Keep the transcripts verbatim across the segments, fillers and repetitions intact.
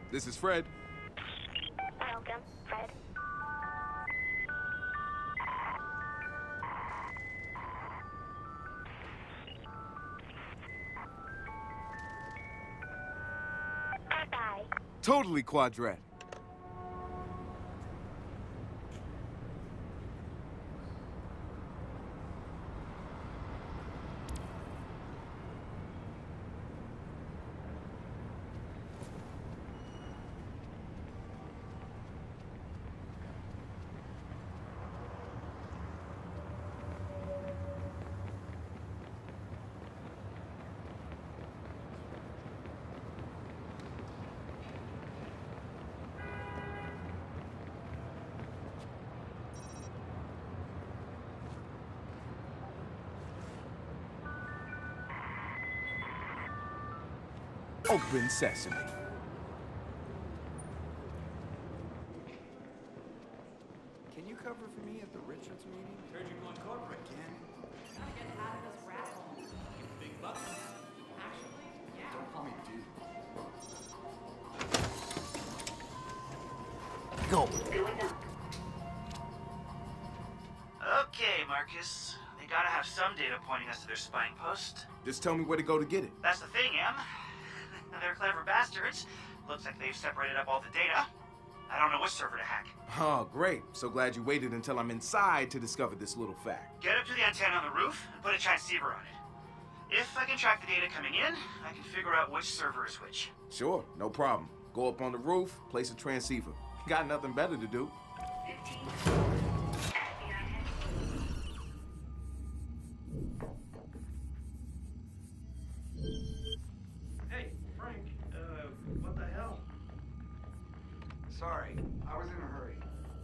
This is Fred. Welcome, Fred. Bye-bye. Totally Quadrat. Open sesame. Can you cover for me at the Richards meeting? Heard you're going corporate. Again? Gotta get out of this rat hole. Big bucks. Actually, yeah. Don't call me dude. Go. Okay, Marcus. They gotta have some data pointing us to their spying post. Just tell me where to go to get it. That's the thing, Em. They're clever bastards. Looks like they've separated up all the data. I don't know which server to hack. Oh, great. So glad you waited until I'm inside to discover this little fact. Get up to the antenna on the roof and put a transceiver on it. If I can track the data coming in, I can figure out which server is which. Sure, no problem. Go up on the roof, place a transceiver. Got nothing better to do. Hey, Frank, uh, what the hell? Sorry, I was in a hurry.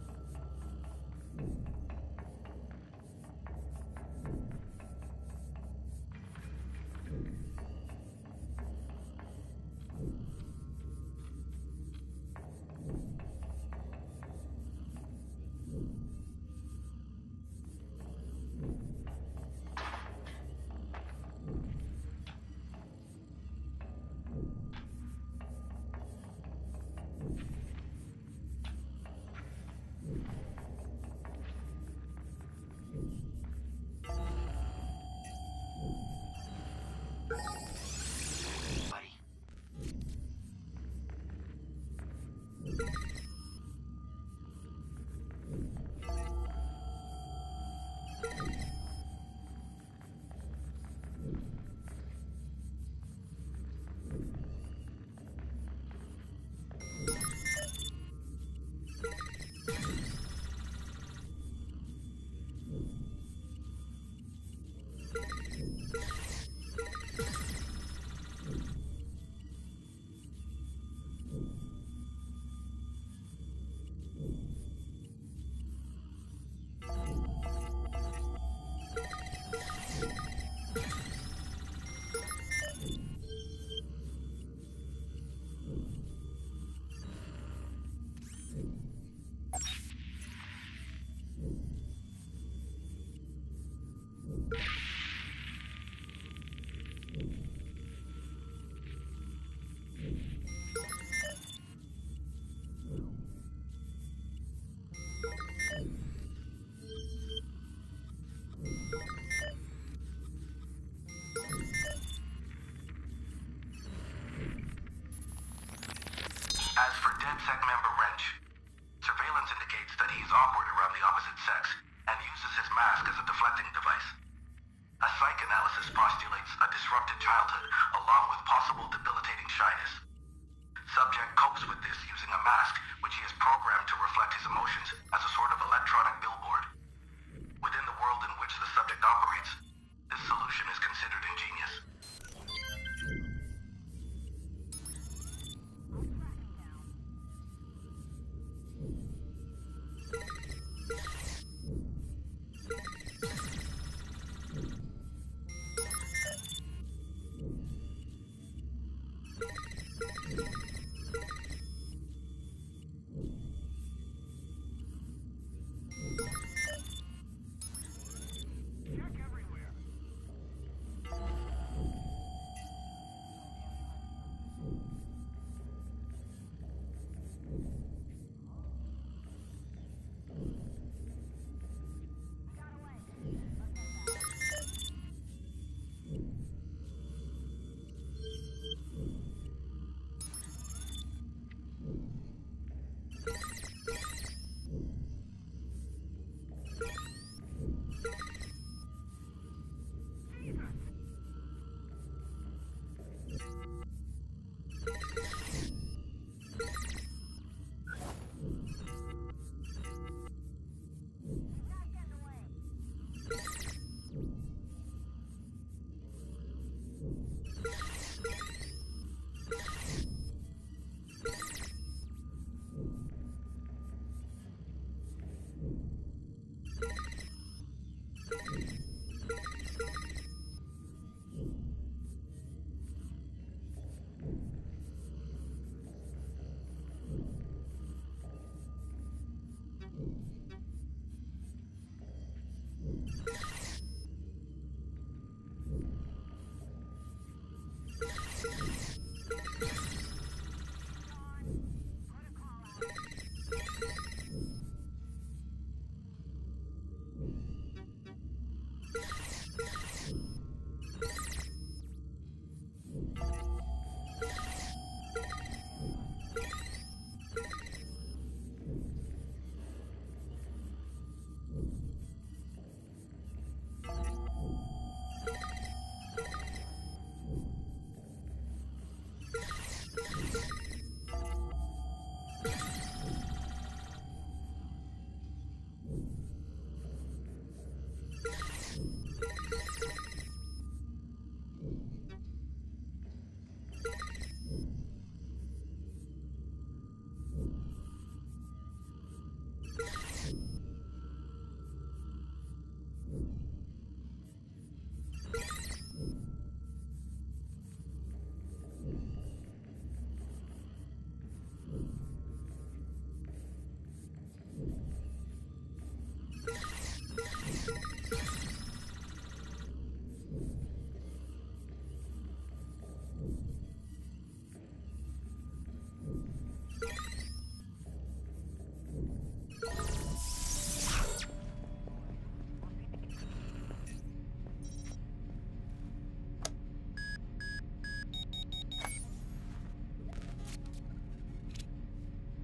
Buddy. As for DedSec member Wrench, surveillance indicates that he's awkward around the opposite sex and uses his mask as a deflecting device. A psych analysis postulates a disrupted childhood along with possible debilitating shyness. Subject copes with this using a mask which he has programmed to reflect his emotions as a sort of electronic billboard. Within the world in which the subject operates, this solution is considered ingenious.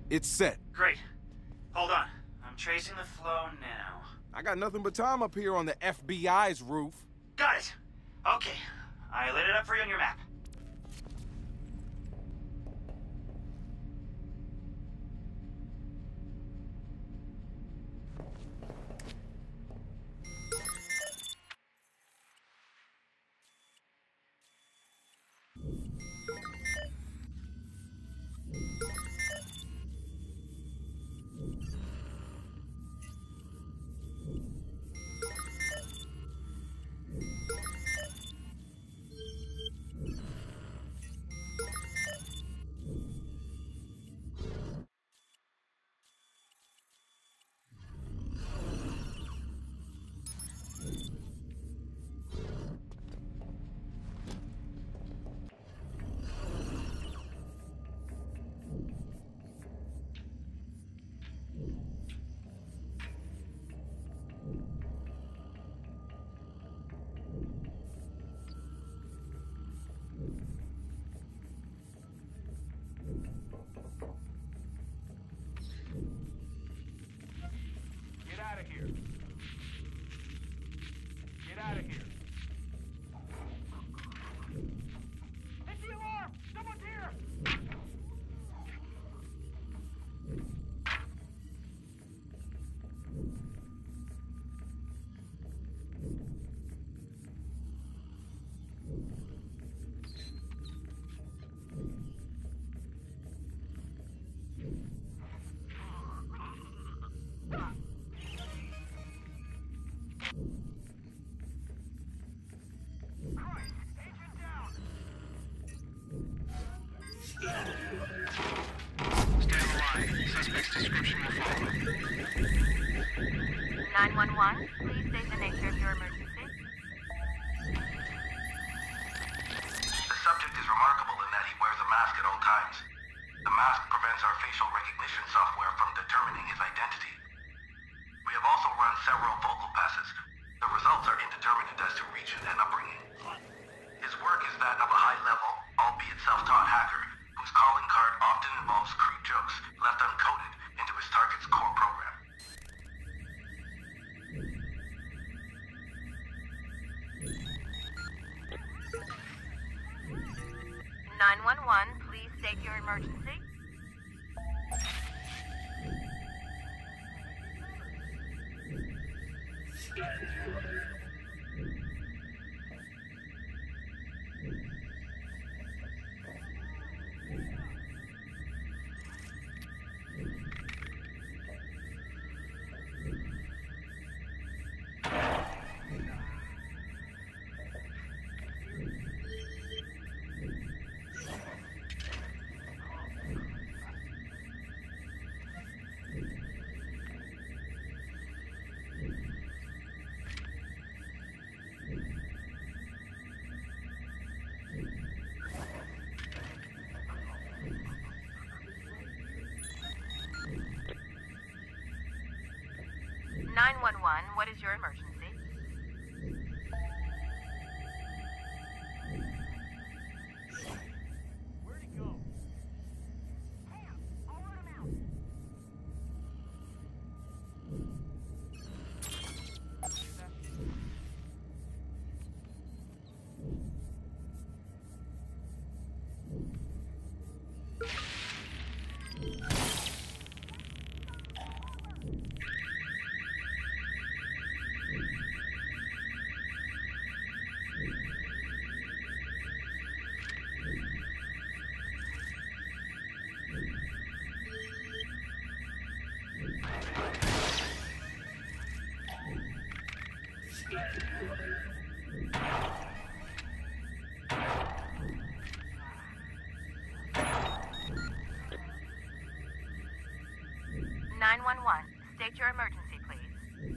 It's set. Great. Hold on. I'm tracing the flow now. I got nothing but time up here on the F B I's roof. Got it. Okay. I lit it up for you on your map. nine one one, please state the nature of your emergency. The subject is remarkable in that he wears a mask at all times. The mask prevents our facial recognition software from determining his identity. We have also run several vocal passes. The results are indeterminate as to region and upbringing. His work is that of a high-level, albeit self-taught hacker, whose calling card often involves crude jokes left uncoded into his target's core program. nine one one, please state your emergency. nine one one, what is your emergency? Where'd he go? I'll run him out. nine one one, state your emergency, please.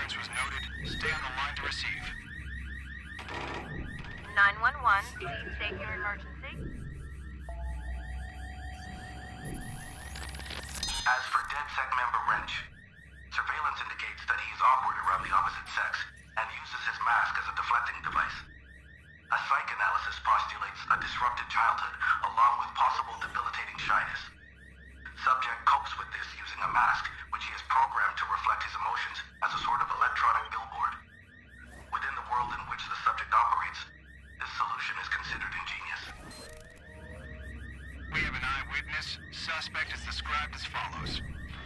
interference was noted. Stay on the line to receive. nine one one, please state your emergency. As for DedSec member Wrench, surveillance indicates that he is awkward around the opposite sex and uses his mask as a deflecting device. A psych analysis postulates a disrupted childhood along with possible debilitating shyness. Subject copes with this using a mask, which he has programmed to reflect his emotions as a sort of electronic billboard. Within the world in which the subject operates, this solution is considered ingenious. We have an eyewitness. Suspect is described as follows.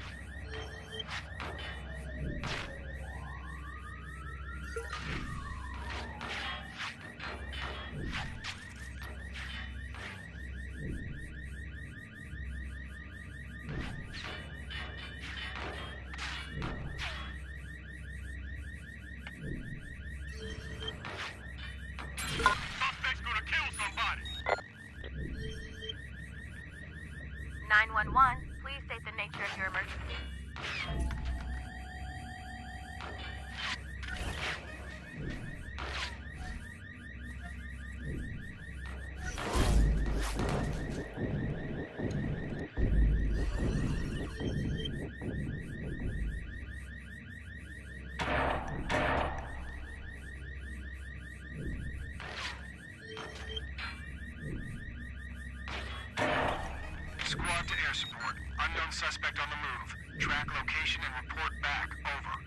Suspect's gonna kill somebody! nine one one, please state the nature of your emergency. Squad to air support. Unknown suspect on the move. Track location and report back. Over.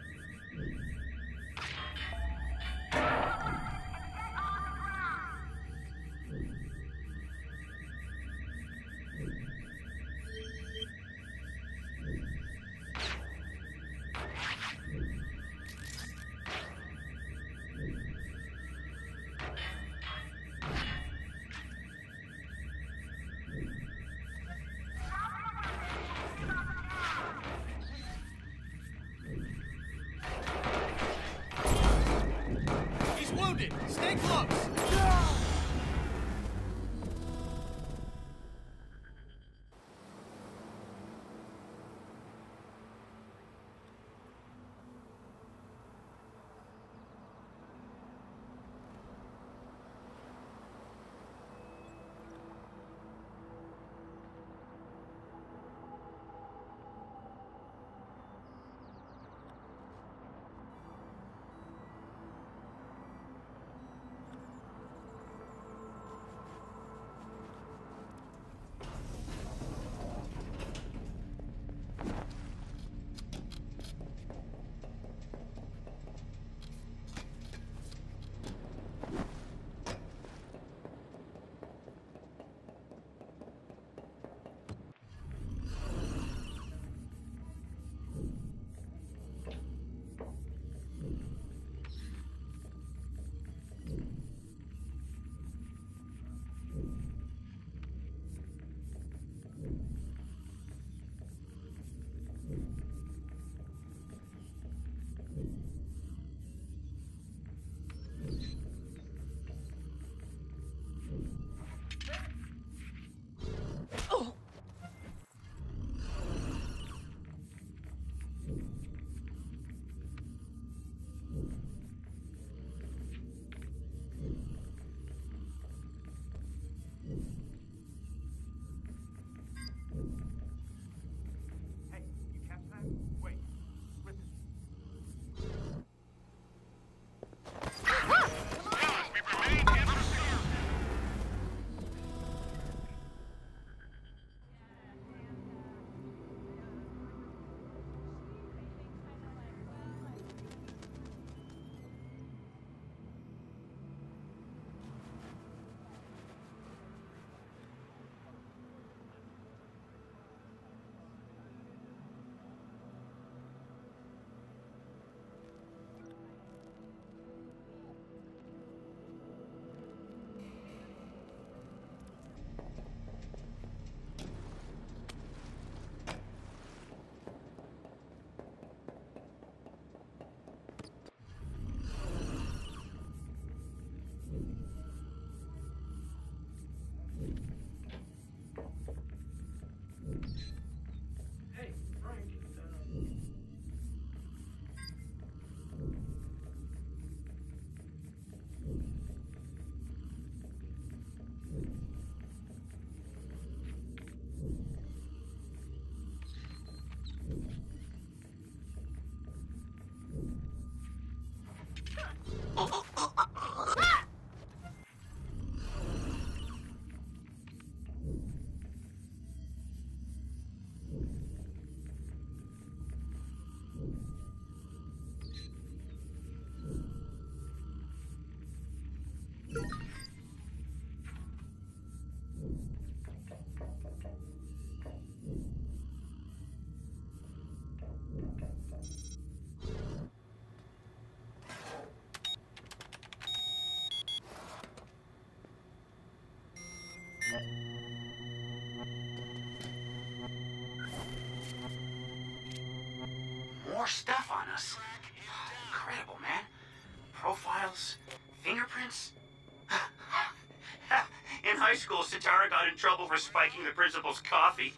Tara got in trouble for spiking the principal's coffee.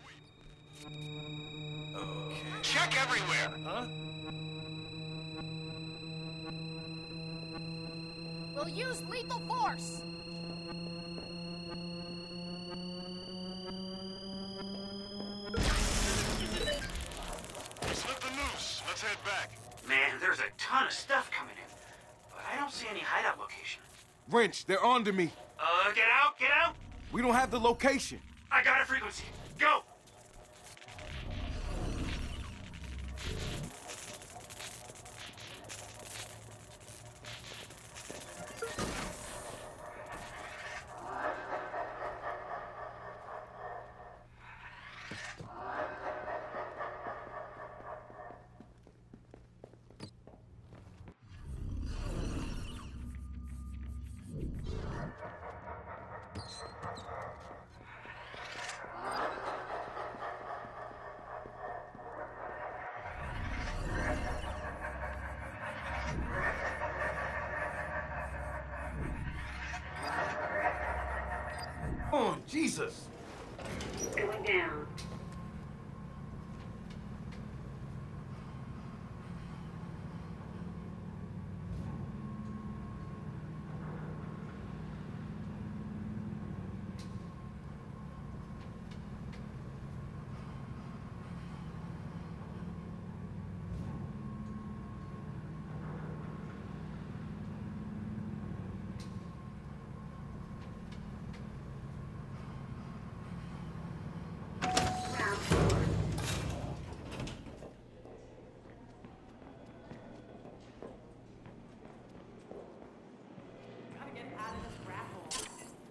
Check everywhere! Huh? We'll use lethal force. Slip the noose. Let's head back. Man, there's a ton of stuff coming in, but I don't see any hideout location. Wrench, they're onto me. Uh, get out, get out! We don't have the location. I got a frequency. Go! Oh, Jesus. Going down. Gotta get out of this rat hole. Can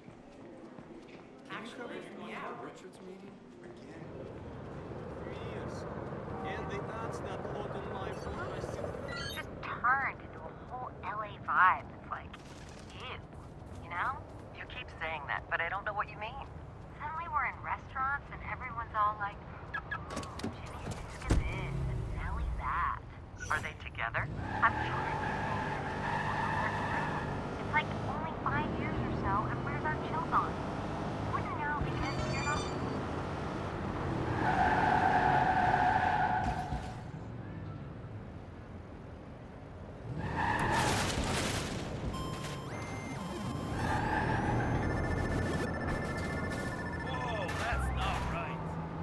you cover Actually, for me yeah. at the Richards meeting? Again? Yes. And the ads that load on my phone, I see. It's just turned into a whole L A vibe. It's like, ew, you know? You keep saying that, but I don't know what you mean. Suddenly we're in restaurants and everyone's all like, ooh, Jimmy Siska this and Nelly that. Are they together? I'm sure it's like only five years or so, and where's our chill gone? You wouldn't know because you're not. Whoa, that's not right.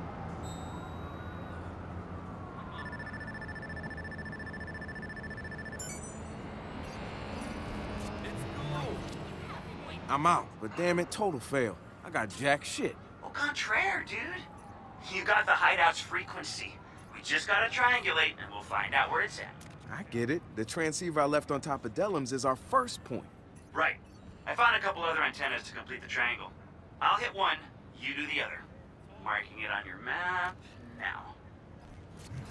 Let's go. I'm out, but damn it, total fail. I got jack shit. Au contraire, dude. You got the hideout's frequency. We just gotta triangulate, and we'll find out where it's at. I get it. The transceiver I left on top of Dellum's is our first point. Right. I found a couple other antennas to complete the triangle. I'll hit one, you do the other. Marking it on your map now.